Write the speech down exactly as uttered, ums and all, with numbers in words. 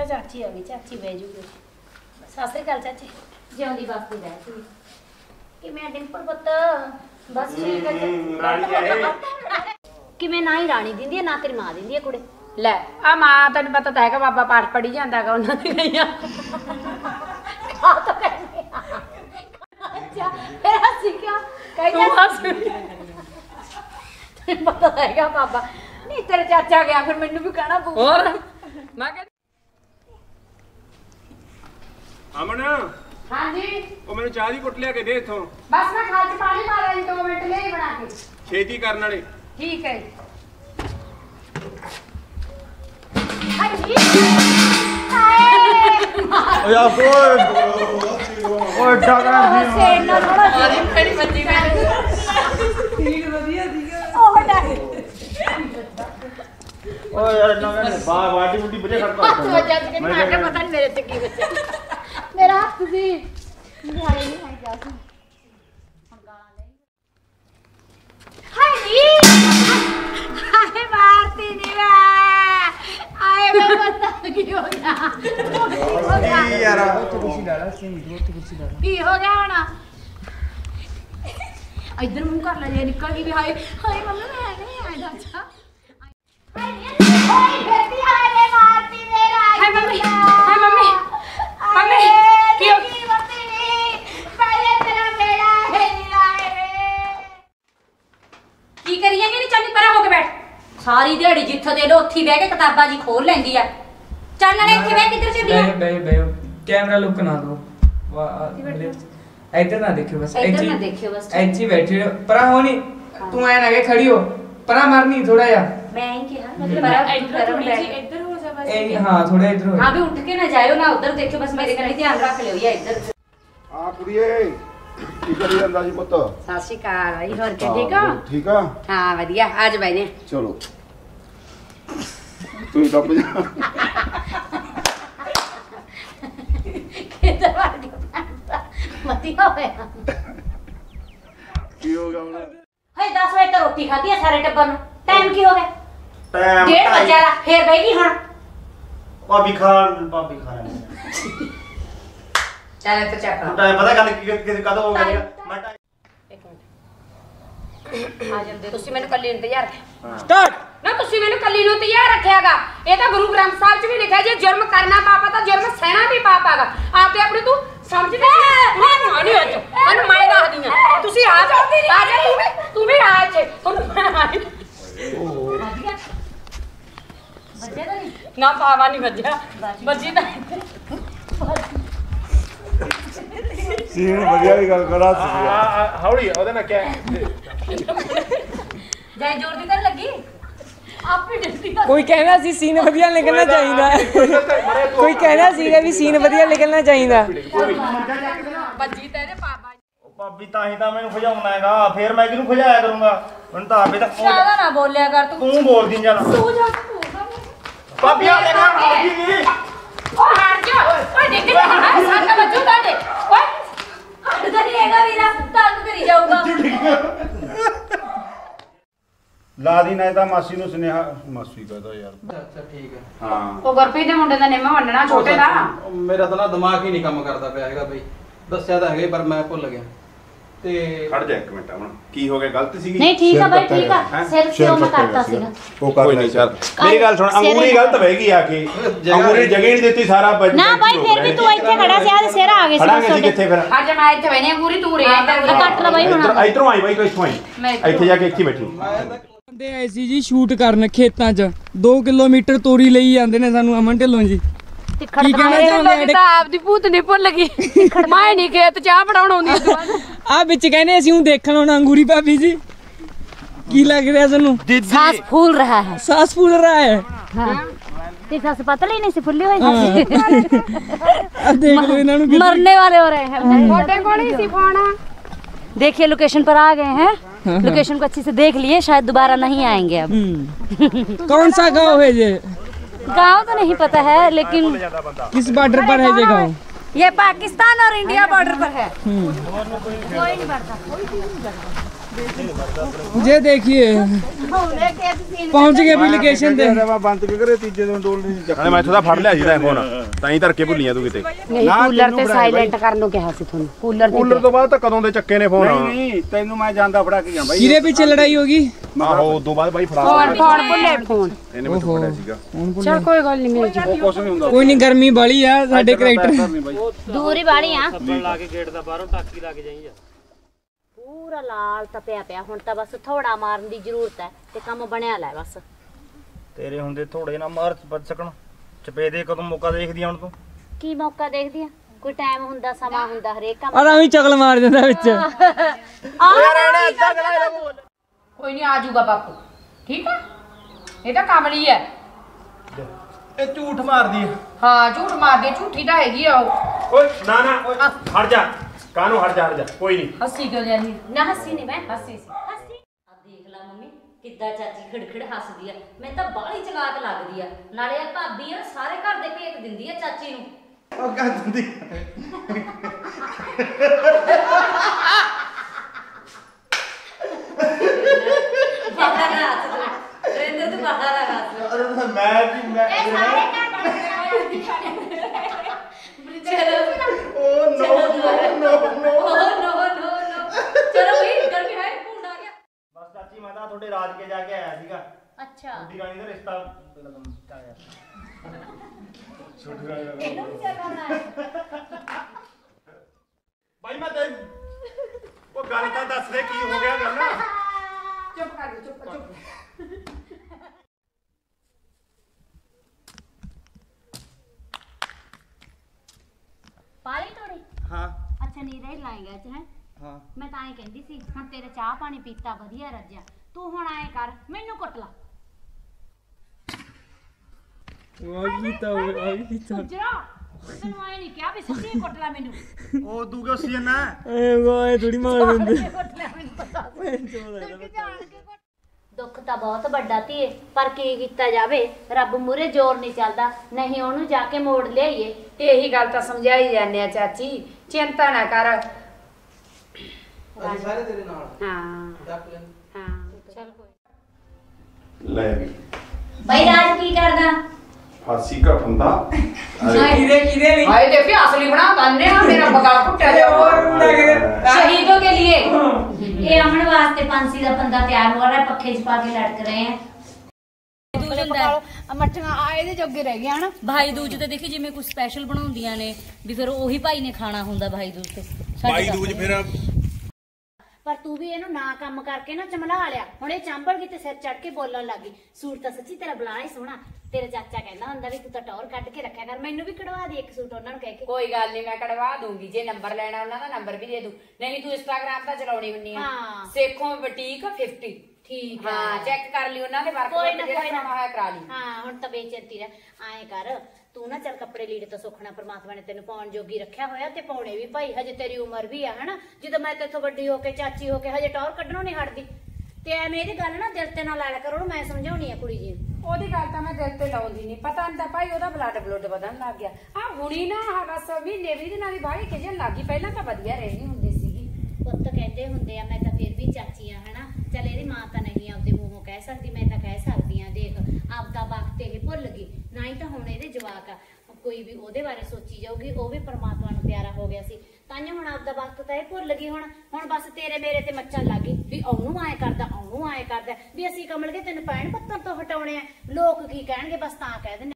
चाची आ गई, चाची बह जूगी। सत श्री अकाल चाची, जिउंदी बसती रह तू कि मैं डिंपल पुत्त बस ठीक है कि मैं ना ही राणी दिंदी है ना तेरी मां दिंदी है कुड़े ले आ मां तेन पता तो है बाबा पाठ पढ़ी जाता है उन्होंने गईया खा तो कहने अच्छा फिर हंसी क्या कहीं पता है बाबा नहीं तेरे चाचा गया फिर मैनू भी कहना पू और मैं कह अमन हां जी ओ मैंने चाह दी कुट लिया के दे इथों बस मैं खाल च पानी पा रही दो मिनट ले ही बना के छेती करन वाले ठीक है हाय जी ओ यार कोई ओए डगरा दी सेना थोड़ा अरे मेरी बच्ची में ठीक बढ़िया दिया ओ डग ओ यार ना बा बाटी बुटी बजे खड़का हाथ बजा के मैं क्या पता नहीं मेरे से की बचा मेरा हाथ सी मेरे हाय नहीं हाय जा सी हम गाना ले हाय नी हाय मारती नहीं मैं आए मैं पता की हो गया यार कुर्सी डाला सेम कुर्सी कुर्सी डाला की हो गया ना इधर मुंह कर ले निकल गई भी हाय हाय मम्मी मैं नहीं आया अच्छा हाय बेटी हाय रे मारती मेरा हाय मम्मी हाय मम्मी मम्मी क्यों की मम्मी पहले तेरा बेड़ा है लाए रे की करिए कि नहीं चल परा हो के बैठ सारी दिहाड़ी जिੱਥੋਂ ਦੇ ਲੋ ਉੱਥੇ ਬਹਿ ਕੇ ਕਿਤਾਬਾਂ ਜੀ ਖੋਲ ਲੈਂਦੀ ਆ ਚੱਲ ਨਾਲੇ ਇੱਥੇ ਬਹਿ ਕਿੱਧਰ ਚੱਲੀ ਆ ਬੈ ਬੈ ਕੈਮਰਾ ਲੁੱਕ ਨਾ ਦੋ ਇੱਧਰ ਨਾ ਦੇਖਿਓ ਬਸ ਇੱਧਰ ਨਾ ਦੇਖਿਓ ਬਸ ਇੱਥੇ ਬੈਠੇ ਪਰਾ ਹੋਣੀ ਤੂੰ ਐ ਨਾ ਕੇ ਖੜੀ ਹੋ ਪਰਾ ਮਾਰਨੀ ਥੋੜਾ ਜਿਹਾ ਮੈਂ ਹੀ ਕਿਹਾ ਮਤਲਬ ਪਰਾ ਇੱਧਰ ਥੋੜੀ ਜੀ ਇੱਧਰ ਹੋ ਜਾ ਬਸ ਇਹ ਹਾਂ ਥੋੜਾ ਇੱਧਰ ਹੋ ਹਾਂ ਵੀ ਉੱਠ ਕੇ ਨਾ ਜਾਇਓ ਨਾ ਉਧਰ ਦੇਖਿਓ ਬਸ ਮੇਰੇ ਕੰਨੀ ਧਿਆਨ ਰੱਖ ਲਿਓ ਜਾਂ ਇੱਧਰ ਆ ਕੁੜੀਏ ਕੀ ਕਰੀ ਜਾਂਦਾ ਜੀ ਪੁੱਤ ਸਤਿ ਸ਼੍ਰੀ ਅਕਾਲ ਭਾਈ ਹੋਰ ਕੀ ਠੀਕ ਹੋ ਠੀਕ ਆ ਹਾਂ ਵਧੀਆ ਅੱਜ ਬੈਨੇ ਚਲੋ ਤੂੰ ਟੱਪ ਜਾ ਕਿੱਧਰ ਵੜ ਗਿਆ ਮਤੀ ਹੋਇਆ ਕੀ ਹੋ ਗਿਆ ਹੁਣ ਹਏ ਦਸ ਵਜੇ ਤਾਂ ਰੋਟੀ ਖਾਧੀ ਆ ਸਾਰੇ ਟੱਬਰ ਨੂੰ ਟਾਈਮ ਕੀ ਹੋ ਗਿਆ ਟਾਈਮ ਡੇਢ ਵਜੇ ਦਾ ਫੇਰ ਬਹਿ ਗਈ ਹੁਣ ਭਾਬੀ ਖਾਣ ਭਾਬੀ ਖਾਣ ਚੱਲ ਤੇ ਚੱਕ ਟਾਈਮ ਪਤਾ ਗੱਲ ਕੀ ਕਦੋਂ ਹੋ ਗਿਆ ਮੈਂ ਇੱਕ ਮਿੰਟ ਆ ਜਾਂਦੇ ਤੁਸੀਂ ਮੈਨੂੰ ਕੱਲੀ ਨੂੰ ਤਿਆਰ ਸਟਾਰਟ ਨਾ ਤੁਸੀਂ ਮੈਨੂੰ ਕੱਲੀ ਨੂੰ ਤਿਆਰ ਰੱਖਿਆਗਾ ਇਹ ਤਾਂ ਗੁਰੂ ਗ੍ਰੰਥ ਸਾਹਿਬ 'ਚ ਵੀ ਲਿਖਿਆ ਜੇ ਜੁਰਮ ਕਰਨਾ ਪਾਪ ਆ ਤਾਂ ਜੁਰਮ ਸਹਿਣਾ ਵੀ ਪਾਪ ਆਗਾ ਆਪੇ ਆਪਣੀ ਤੂੰ ਸਮਝਦੇ ਨਹੀਂ ਨਹੀਂ ਅੱਜ ਮੈਨੂੰ ਮੈਂ ਦੱਸਦੀ ਆ ਤੁਸੀਂ ਆ ਜਾ ਆ ਜਾ ਤੂੰ ਵੀ ਤੂੰ ਵੀ ਆ ਇੱਥੇ ਤੁਹਾਨੂੰ ਮੈਂ ਆ ਵੱਜਿਆ ਤਾਂ ਨਹੀਂ ਨਾ ਪਾਵਾ ਨਹੀਂ ਵੱਜਿਆ ਵੱਜੀ ਤਾਂ ਸੀਨ ਵਧੀਆ ਦੀ ਗੱਲ ਕਰਾ ਸੀ ਹੌਲੀ ਉਹਦੇ ਨਾਲ ਕਿਆ ਜਾਈ ਜ਼ੋਰ ਦੀ ਤਾਂ ਲੱਗੀ ਆਪੇ ਡਿੱਸੀ ਕੋਈ ਕਹਿੰਦਾ ਸੀ ਸੀਨ ਵਧੀਆ ਨਿਕਲਣਾ ਚਾਹੀਦਾ ਕੋਈ ਕਹਿੰਦਾ ਸੀਗਾ ਵੀ ਸੀਨ ਵਧੀਆ ਨਿਕਲਣਾ ਚਾਹੀਦਾ ਵੱਜੀ ਤਾਂ ਇਹਦੇ ਪਾਪਾ ਭਾਬੀ ਤਾਂ ਹੀ ਤਾਂ ਮੈਨੂੰ ਖਜਾਉਣਾ ਹੈਗਾ ਫੇਰ ਮੈਂ ਕਿਹਨੂੰ ਖਜਾਇਆ ਕਰੂੰਗਾ ਮੈਨੂੰ ਤਾਂ ਆਪੇ ਤਾਂ ਜ਼ਿਆਦਾ ਨਾ ਬੋਲਿਆ ਕਰ ਤੂੰ ਤੂੰ ਬੋਲਦੀ ਚੱਲ ਤੂੰ ਜਾ ਤੂੰ ਭਾਬੀ ਆ ਲੈ ਕਰ ਭਾਬੀ ਜੀ ਓਏ ਹਟ ਜਾ ਓਏ ਨਿਕਲ ਜਾ ਸਾਡਾ ਬੱਜੂ ਕਾਟੇ ਓਏ ਹਟਦਾ ਨਹੀਂ ਹੈਗਾ ਵੀਰਾ ਤੰਗ ਕਰੀ ਜਾਊਗਾ ਲਾ ਦੀ ਨਾ ਤਾਂ ਮਾਸੀ ਨੂੰ ਸੁਨੇਹਾ ਮਾਸੀ ਕਹਦਾ ਯਾਰ ਅੱਛਾ ਠੀਕ ਹੈ ਹਾਂ ਉਹ ਗੁਰਪ੍ਰੀਤ ਦੇ ਮੁੰਡੇ ਦਾ ਨਿੰਮ ਵੰਡਣਾ ਛੋਟੇ ਦਾ ਮੇਰਾ ਤਾਂ ਨਾ ਦਿਮਾਗ ਹੀ ਨਹੀਂ ਕੰਮ ਕਰਦਾ ਪਿਆ ਹੈਗਾ ਬਈ ਦੱਸਿਆ ਤਾਂ ਹੈਗਾ ਪਰ ਮੈਂ ਭੁੱਲ ਗਿਆ ਤੇ ਖੜ ਜਾ ਇੱਕ ਮਿੰਟ ਹੁਣ ਕੀ ਹੋ ਗਿਆ ਗਲਤ ਸੀਗੀ ਨਹੀਂ ਠੀਕ ਆ ਬਾਈ ਠੀਕ ਆ ਸਿਰ ਕਿਉਂ ਮੈਂ ਕਰਤਾ ਸੀਗਾ ਉਹ ਕਰ ਕੋਈ ਨਹੀਂ ਚੱਲ ਮੇਰੀ ਗੱਲ ਸੁਣ ਅੰਗੂਰੀ ਗਲਤ ਬਹਿ ਗਈ ਆ ਕੇ ਅੰਗੂਰੀ ਜਗ੍ਹਾ ਨਹੀਂ ਦਿੱਤੀ ਸਾਰਾ ਬੱਜ ਨਾ ਬਾਈ ਫਿਰ ਵੀ ਤੂੰ ਇੱਥੇ ਖੜਾ ਸੀ ਆ ਸਿਰ ਆ ਗਏ ਸੀ ਖੜਾਂਗੇ ਸੀ ਕਿੱਥੇ ਫਿਰ ਅੱਜ ਮੈਂ ਇੱਥੇ ਬੈਨੇ ਅੰਗੂਰੀ ਤੂੰ ਰਿਆ ਕੱਟ ਲੈ ਬਾਈ ਹੁਣ ਇਧਰੋਂ ਆਈ ਬਾਈ ਕੋਈ ਇੱਥੋਂ ਆਈ ਇੱਥੇ ਜਾ ਕੇ ਇੱਥੇ ਬੈਠੀ ਬੰਦੇ ਆਏ ਸੀ ਜੀ ਸ਼ੂਟ ਕਰਨ ਖੇਤਾਂ 'ਚ ਦੋ ਕਿਲੋਮੀਟਰ ਤੋਰੀ ਲਈ ਜਾਂਦੇ ਨੇ ਸਾਨੂੰ ਅਮਨ ਢਿੱਲੋਂ ਜੀ ਕੀ ਕਹਿਣਾ ਚਾਹੁੰਦੇ ਤਾਂ ਆਪਦੀ ਭੂਤ ਨਹੀਂ ਭੁੱਲ ਗਈ ਮੈਂ ਨਹੀਂ ਖੇਤ ਚਾਹ ਬਣਾਉਣ ਆਉਂਦੀ ਆ ਵਿੱਚ ਕਹਿੰਦੇ ਅਸੀਂ ਉਹ ਦੇਖਣ ਆਉਣਾ ਅੰਗੂਰੀ ਭਾਬੀ ਜੀ ਕੀ ਲੱਗ ਰਿਹਾ ਤੁਹਾਨੂੰ सांस फूल रहा है ਸਾਸ ਫੁੱਲ ਰਹਾ ਹੈ हाँ तेरी सांस पतली नहीं सी फुल्ली हुई ਆ ਦੇਖ ਲਓ ਇਹਨਾਂ ਨੂੰ ਕਿੱਥੇ- मरने वाले हो रहे हैं मोटे को नहीं सी फोना देखिए लोकेशन पर आ गए हैं लोकेशन को अच्छे से देख लिए शायद दोबारा नहीं आएंगे अब कौन सा गांव है ये गांव तो नहीं पता है लेकिन किस बॉर्डर पर है ये गांव ये पाकिस्तान और इंडिया बॉर्डर पर है कोई नहीं बढ़ता ਜੇ ਦੇਖੀਏ ਹੋਵੇ ਕਿ ਤੁਸੀਂ ਪਹੁੰਚ ਗਏ ਐਪਲੀਕੇਸ਼ਨ ਤੇ ਮੈਂ ਬੰਦ ਕੇ ਕਰੇ ਤੀਜੇ ਦਿਨ ਡੋਲ ਨਹੀਂ ਚੱਕਣਾ ਮੈਂ ਇੱਥੋਂ ਦਾ ਫੜ ਲਿਆ ਸੀ ਤਾਂ ਫੋਨ ਤਾਂ ਹੀ ਧਰ ਕੇ ਭੁੱਲੀਆਂ ਤੂੰ ਕਿਤੇ ਨਹੀਂ ਕੂਲਰ ਤੇ ਸਾਇਲੈਂਟ ਕਰਨ ਨੂੰ ਕਿਹਾ ਸੀ ਤੁਹਾਨੂੰ ਕੂਲਰ ਤੇ ਕੂਲਰ ਤੋਂ ਬਾਅਦ ਤਾਂ ਕਦੋਂ ਦੇ ਚੱਕੇ ਨੇ ਫੋਨ ਨਹੀਂ ਤੈਨੂੰ ਮੈਂ ਜਾਂਦਾ ਫੜਾ ਕੇ ਗਿਆ ਬਾਈ ਕਿਹਦੇ ਪਿੱਛੇ ਲੜਾਈ ਹੋ ਗਈ ਆਹੋ ਉਦੋਂ ਬਾਅਦ ਬਾਈ ਫੜਾ ਫੋਨ ਫੋਨ ਭੁੱਲੇ ਫੋਨ ਇਹਨੇ ਮੈਨੂੰ ਫੜਿਆ ਸੀਗਾ ਚਲ ਕੋਈ ਗੱਲ ਨਹੀਂ ਮੇਰੇ ਜੀ ਕੁਛ ਨਹੀਂ ਹੁੰਦਾ ਕੋਈ ਨਹੀਂ ਗਰਮੀ ਬਾਲੀ ਆ ਸਾਡੇ ਕਰੈਕਟਰ ਦੂਰ ਹੀ ਬਾੜੀ ਆ ਲਾ ਕੇ ਗੇਟ ਦਾ ਬਾਹਰੋਂ ਟਾਕੀ ਲਾ ਕੇ ਜਾਈ ਜਾ ਪੂਰਾ ਲਾਲ ਤਪਿਆ ਪਿਆ ਹੁਣ ਤਾਂ ਬਸ ਥੋੜਾ ਮਾਰਨ ਦੀ ਜ਼ਰੂਰਤ ਹੈ ਤੇ ਕੰਮ ਬਣਿਆ ਲੈ ਬਸ ਤੇਰੇ ਹੁੰਦੇ ਥੋੜੇ ਨਾ ਮਾਰ ਬਚ ਸਕਣ ਚਪੇ ਦੇ ਕਦੋਂ ਮੌਕਾ ਦੇਖਦੀ ਹੁਣ ਤੂੰ ਕੀ ਮੌਕਾ ਦੇਖਦੀ ਆ ਕੋਈ ਟਾਈਮ ਹੁੰਦਾ ਸਮਾਂ ਹੁੰਦਾ ਹਰੇਕ ਕੰਮ ਆਹ ਵੀ ਚਗਲ ਮਾਰ ਜਾਂਦਾ ਵਿੱਚ ਕੋਈ ਨਹੀਂ ਆ ਜਾਊਗਾ ਬਾਪੂ ਠੀਕ ਆ ਇਹ ਤਾਂ ਕਮਲੀ ਹੈ ਇਹ ਝੂਠ ਮਾਰਦੀ ਹੈ ਹਾਂ ਝੂਠ ਮਾਰਦੀ ਝੂਠੀ ਤਾਂ ਹੈਗੀ ਆ ਉਹ ਓਏ ਨਾ ਨਾ ਓਏ ਹਟ ਜਾ ਕਾਹਨੂੰ ਹਟ ਜਾ ਹਟ ਜਾ ਕੋਈ ਨਹੀਂ ਹੱਸੀ ਕਿਉਂ ਜਾਂਦੀ ਨਾ ਹੱਸੀ ਨਹੀਂ ਮੈਂ ਹੱਸੀ ਸੀ ਹੱਸੀ ਆ ਦੇਖ ਲੈ ਮੰਮੀ ਕਿੱਦਾਂ ਚਾਚੀ ਖਿੜਖਿੜ ਹੱਸਦੀ ਆ ਮੈਂ ਤਾਂ ਬਾਹਲੀ ਚਲਾਕ ਲੱਗਦੀ ਆ ਨਾਲੇ ਆ ਭਾਬੀ ਆ ਸਾਰੇ ਘਰ ਦੇ ਭੇਤ ਦਿੰਦੀ ਆ ਚਾਚੀ ਨੂੰ ਉਹ ਕਹਿ ਦਿੰਦੀ ਬਾਹਰ ਆ ਤੂੰ ਰਹਿੰਦੇ ਤੂੰ ਬਾਹਰ ਆ ਮੈਂ ਵੀ ਮੈਂ ਇਹ ਸਾਰੇ ਘਰ ਦੇ ਚਲੋ ਓ ਨੋ ਨੋ ਨੋ ਓ ਨੋ ਨੋ ਨੋ ਚਲੋ ਵੀ ਗਰਮੀ ਹੈ ਭੁੰਡ ਆ ਗਿਆ ਬਸ ਚਾਚੀ ਮੈਂ ਤਾਂ ਤੁਹਾਡੇ ਰਾਜ ਕੇ ਜਾ ਕੇ ਆਇਆ ਸੀਗਾ ਅੱਛਾ ਛੋਟੀ ਰਾਣੀ ਦਾ ਰਿਸ਼ਤਾ ਆਇਆ ਛੋਟੀ ਰਾਣੀ ਦਾ ਇਹਨੂੰ ਵੀ ਚੱਲਣਾ ਹੈ ਭਾਈ ਮੈਂ ਤੇ ਉਹ ਗੱਲ ਤਾਂ ਦੱਸ ਦੇ ਕੀ ਹੋ ਗਿਆ ਗੱਲ ਚੁੱਪ ਕਰ ਜਾ ਚੁੱਪ ਚੁੱਪ ਪਾਲੀ ਤੋੜੀ ਹਾਂ ਅੱਛਾ ਨੀਰਾ ਹੀ ਲਾਏਗਾ ਚ ਹੈ ਹਾਂ ਮੈਂ ਤਾਂ ਐਂ ਕਹਿੰਦੀ ਸੀ ਹੁਣ ਤੇਰੇ ਚਾਹ ਪਾਣੀ ਪੀਤਾ ਵਧੀਆ ਰੱਜਿਆ ਤੂੰ ਹੁਣ ਐਂ ਕਰ ਮੈਨੂੰ ਕੁੱਟ ਲਾ ਆ ਕੀਤਾ ਆ ਕੀਤਾ ਸੁਜਰਾ ਤੈਨੂੰ ਐਂ ਨਹੀਂ ਕਿਹਾ ਵੀ ਸੱਚੀ ਕੁੱਟ ਲਾ ਮੈਨੂੰ ਉਹ ਤੂੰ ਕਿਉਂ ਸੀ ਨਾ ਐ ਗੋਏ ਥੋੜੀ ਮਾਰ ਦਿੰਦੇ ਕੁੱਟ ਲੈ ਮੈਨੂੰ ਪਤਾ ਤੂੰ ਕਿ ਜਾਣ ਕੇ ਕੁੱਟ ਦੁੱਖ ਤਾਂ ਬਹੁਤ ਵੱਡਾ ਧੀਏ ਪਰ ਕੀ ਕੀਤਾ ਜਾਵੇ ਰੱਬ ਮੂਰੇ ਜ਼ੋਰ ਨਹੀਂ ਚੱਲਦਾ ਨਹੀਂ ਉਹਨੂੰ ਜਾ ਕੇ ਮੋੜ ਲਿਆਈਏ ਇਹੀ ਗੱਲ ਤਾਂ ਸਮਝਾਈ ਜਾਂਦੇ ਆ ਚਾਚੀ ਚਿੰਤਾ ਨਾ ਕਰ ਅਸੀਂ ਸਾਰੇ ਤੇਰੇ ਨਾਲ ਹਾਂ ਡੱਕ ਲੈ ਹਾਂ ਚਲ ਕੋਈ ਲੈ ਵੀ ਬਈ ਰਾਜ ਕੀ ਕਰਦਾ ਫਾਸੀ ਦਾ ਫੰਦਾ ਕਿਹਦੇ ਕਿਹਦੇ ਲਈ ਹਾਏ ਦੇਖੀ ਅਸਲੀ ਬਣਾ ਬੰਨੇ ਆ ਮੇਰਾ ਬਗਾ ਕੁੱਟਿਆ ਜਾ शहीदों के लिए ये अमन वास्ते फांसी का बंदा तैयार हो रहा है पक्खे च पा के लटक रहे हैं ਮੱਠੀਆਂ ਆ ਇਹਦੇ ਜੋਗੇ ਰਹਿ ਗਏ ਹਨ ਭਾਈ ਦੂਜ ਤੇ ਦੇਖੀ ਜਿਵੇਂ ਕੁਝ ਸਪੈਸ਼ਲ ਬਣਾਉਂਦੀਆਂ ਨੇ ਵੀ ਫਿਰ ਉਹੀ ਭਾਈ ਨੇ ਖਾਣਾ ਹੁੰਦਾ ਭਾਈ ਦੂਜ ਤੇ ਭਾਈ ਦੂਜ ਫਿਰ ਪਰ ਤੂੰ ਵੀ ਇਹਨੂੰ ਨਾ ਕੰਮ ਕਰਕੇ ਨਾ ਚਮਲਾ ਲਿਆ ਹੁਣ ਇਹ ਚਾਂਬੜ ਗਈ ਤੇ ਸਿਰ ਚੜ ਕੇ ਬੋਲਣ ਲੱਗੀ ਸੂਟ ਤਾਂ ਸੱਚੀ ਤੇਰਾ ਬਲਾ ਹੀ ਸੋਹਣਾ ਤੇਰਾ ਚਾਚਾ ਕਹਿੰਦਾ ਹੁੰਦਾ ਵੀ ਤੂੰ ਤਾਂ ਟੌਰ ਕੱਢ ਕੇ ਰੱਖਿਆ ਕਰ ਮੈਨੂੰ ਵੀ ਕਢਵਾ ਦੇ ਇੱਕ ਸੂਟ ਉਹਨਾਂ ਨੂੰ ਕਹਿ ਕੇ ਕੋਈ ਗੱਲ ਨਹੀਂ ਮੈਂ ਕਢਵਾ ਦੂੰਗੀ ਜੇ ਨੰਬਰ ਲੈਣਾ ਉਹਨਾਂ ਦਾ ਨੰਬਰ ਵੀ ਦੇ ਦੂੰ ਨਹੀਂ ਤੂੰ ਇੰਸਟਾਗ੍ਰਾਮ ਤਾਂ ਚਲਾਉਣੀ ਹੁੰਨੀ ਆ ਹਾਂ। ਸੇਖੋਂ ਬੁਟੀਕ ਪਚਾਸ ਠੀਕ ਹਾਂ ਚੈੱਕ ਕਰ ਲਈ ਉਹਨਾਂ ਦੇ ਵਰਕ ਕੋਈ ਨਾ ਜਿਹੜਾ ਕੋਈ ਨਾ ਕਰਾਉਣਾ ਹੋਇਆ ਕਰਾ ਲਈ ਹਾਂ ਹੁਣ ਤਾਂ ਬੇਚੈਂਤੀ ਰਹਿ ਆਏ ਕਰ ਤੂੰ ਨਾ ਚੱਲ ਕੱਪੜੇ ਲੀੜੇ ਤਾਂ ਸੁੱਖਣਾ ਪ੍ਰਮਾਤਮਾ ਨੇ ਤੈਨੂੰ ਪਾਉਣ ਜੋਗੀ ਰੱਖਿਆ ਹੋਇਆ ਤੇ ਪਾਉਣੇ ਵੀ ਭਾਈ ਹਜੇ ਤੇਰੀ ਉਮਰ ਵੀ ਆ ਹਨਾ ਜਦੋਂ ਮੈਂ ਤੇਥੋਂ ਵੱਡੀ ਹੋ ਕੇ ਚਾਚੀ ਹੋ ਕੇ ਹਜੇ ਟੌਰ ਕੱਢਣੋਂ ਨਹੀਂ ਹਟਦੀ ਤੇ ਐਵੇਂ ਇਹਦੀ ਗੱਲ ਨਾ ਦਿਲ ਤੇ ਨਾ ਲਾ ਲਿਆ ਕਰੋ ਉਹਨੂੰ ਮੈਂ ਸਮਝਾਉਣੀ ਆ ਕੁੜੀ ਜੀ ਨੂੰ ਉਹਦੀ ਗੱਲ ਤਾਂ ਮੈਂ ਦਿਲ ਤੇ ਲਾਉਂਦੀ ਨਹੀਂ ਪਤਾ ਨਹੀਂ ਤਾਂ ਭਾਈ ਉਹਦਾ ਬਲੱਡ ਬਲੱਡ ਵਧਣ ਲੱਗ ਗਿਆ ਆ ਹੁਣੀ ਨਾ ਬਸ ਮਹੀਨੇ ਵੀਹ ਦਿਨਾਂ ਦੀ ਬਾਹਲੀ ਖਿਜਣ ਲੱਗ ਗਈ ਪਹਿਲਾਂ ਤਾਂ ਵਧੀਆ ਰਹਿੰਦੀ ਹੁੰਦੀ ਸੀਗੀ ਪੁੱਤ ਕਹਿੰਦੇ ਹੁੰਦੇ ਆ ਮੈਂ ਤਾਂ ਫਿਰ ਵੀ ਚਾਚੀ ਆ ਹਨਾ ਚੱਲ ਇਹਦੀ ਮਾਂ ਤਾਂ ਨਹੀਂ ਆਪਦੇ ਮੂੰਹੋਂ ਕਹਿ ਸਕਦੀ ਮੈਂ ਤਾਂ ਕਹਿ ਸਕਦੀ ਆ ਦੇਖ ਆਪਦਾ ਵਕਤ ਇਹ ਭੁੱਲ ਗਈ ਨਾ ਹੀ ਤਾਂ ਹੁਣ ਇਹਦੇ ਜਵਾਕ ਆ ਕੋਈ ਵੀ ਉਹਦੇ ਬਾਰੇ ਸੋਚੀ ਜਾਊਗੀ ਉਹ ਵੀ ਪਰਮਾਤਮਾ ਨੂੰ ਪਿਆਰਾ ਹੋ ਗਿਆ ਸੀ ਤਾਂਹੀਓ ਹੁਣ ਆਪਦਾ ਵਕਤ ਤਾਂ ਇਹ ਭੁੱਲ ਗਈ ਹੁਣ ਹੁਣ ਬਸ ਤੇਰੇ ਮੇਰੇ ਤੇ ਮੱਚਣ ਲੱਗ ਗਈ ਵੀ ਉਹਨੂੰ ਆਏ ਕਰਦਾ ਉਹਨੂੰ ਆਏ ਕਰਦਾ ਵੀ ਅਸੀਂ ਕਮਲ ਕੇ ਤੈਨੂੰ ਪੈਣ ਪੱਤਰ ਤੋਂ ਹਟਾਉਣੇ ਆ ਲੋਕ ਕੀ ਕਹਿਣਗੇ ਬਸ ਤਾਂ ਕਹਿ ਦਿੰਦੇ